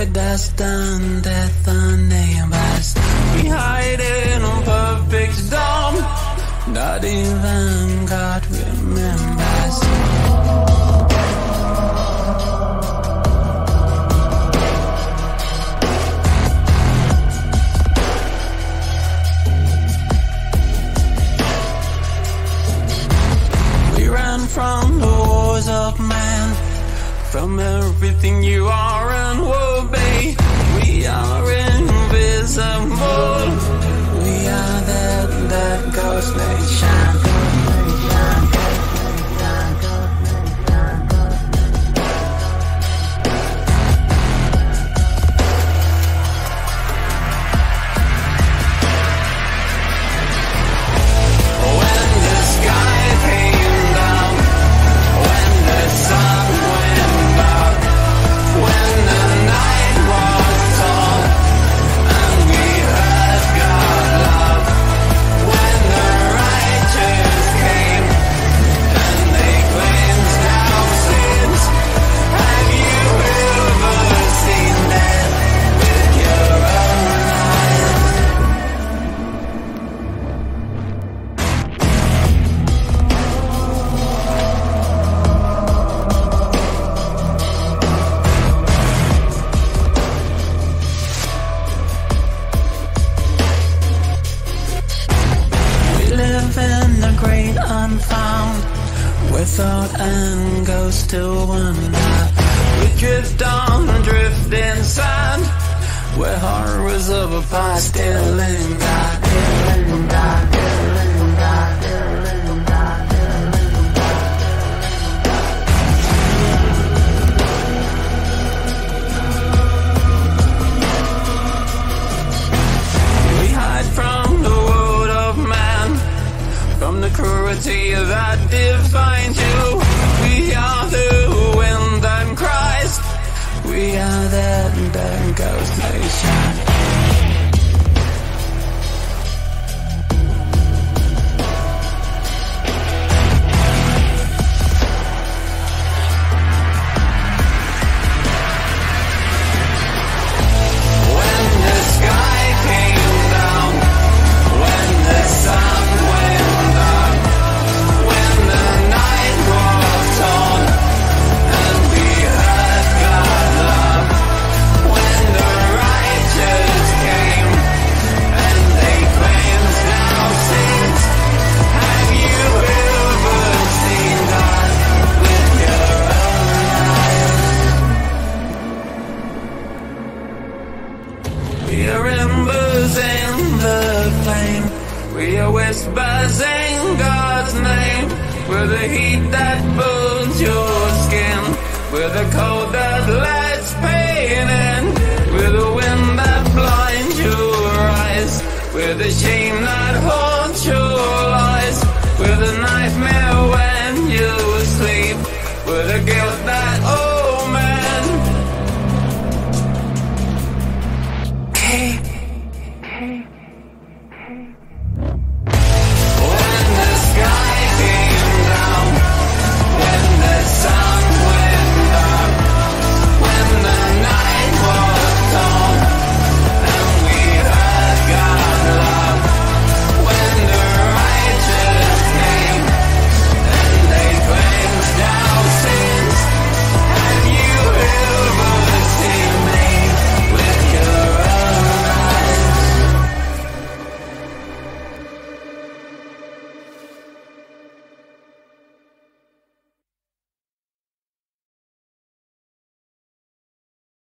We're destined, death unnamers. We hide in a perfect storm. Not even God remembers. We ran from the wars of man, from everything you are and will be. We are invisible. We are that ghost nation. When the sky came down, when the sun went out, when the night was tall, and we heard God love, when the righteous came, and they cleansed our sins. Have you ever seen that with your own eyes? We live in the great unfound, where thought and ghosts still wander. We drift on drifting sand, where horrors of a past still linger. We hide from the world of man, from the cruelty that defines you. We are the wind and Christ. We are that ghost nation. When the sky came down, when the sun went out, when the night was torn, and we heard God love, when the righteous came, and they cleansed our sins. Have you ever seen God with your own eyes? We are embers in the flame. We are whispers in God's name. We're the heat that burns your skin. We're the cold that lasts.